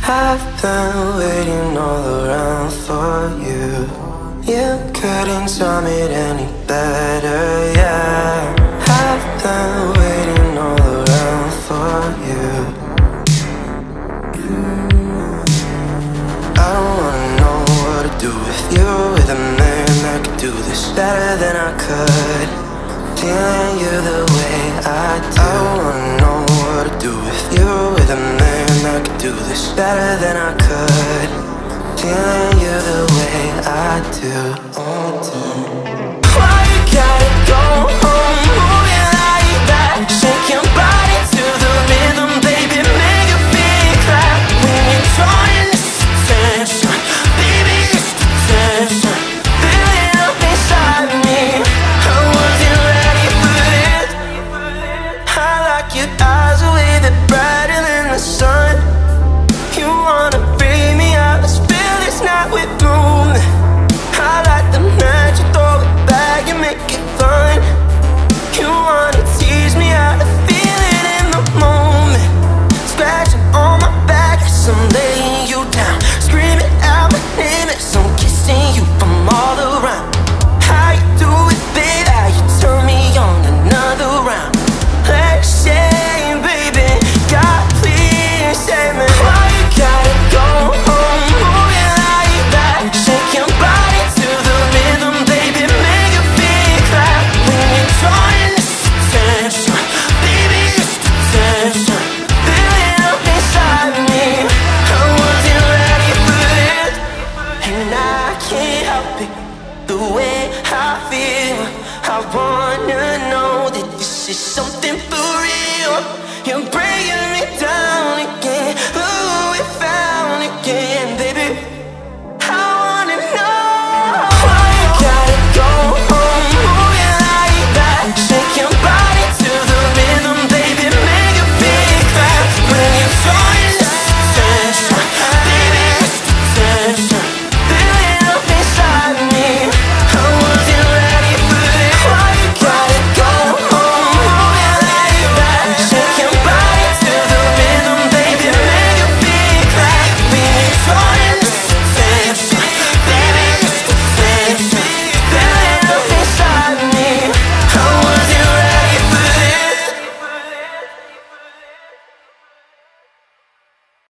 I've been waiting all around for you. You couldn't tell me it any better, yeah. I've been waiting all around for you. I don't wanna know what to do with you, with a man that could do this better than I could. Feeling you the way I do. I don't wanna know what to do with you, with a man that could do this better than I could. Feeling you the way I do. Why you gotta go home, moving like that? Shake your body to the rhythm, baby, make it feel clap. When you're drawing this attention, baby, it's attention. Feel it up inside me. I wasn't ready for this. I like your eyes, the way they're brighter than the sun. You wanna bring me out, let's fill this night with movement. I like the night, you throw it back and make it fun. You wanna tease me how to feel it in the moment. Scratching on my back as I'm laying you down, screaming out my name as I'm kissing you from all around. How you do it, baby, how you turn me on another round. Let's say, baby, God, please save me. Why you gotta go home, moving like that? Shake your body to the rhythm, baby, make it feel clap. When you're drawing this attention, baby, it's attention. Feel it up inside me. I wasn't ready for this, and I can't help it, the way I feel. I wanna know that this is something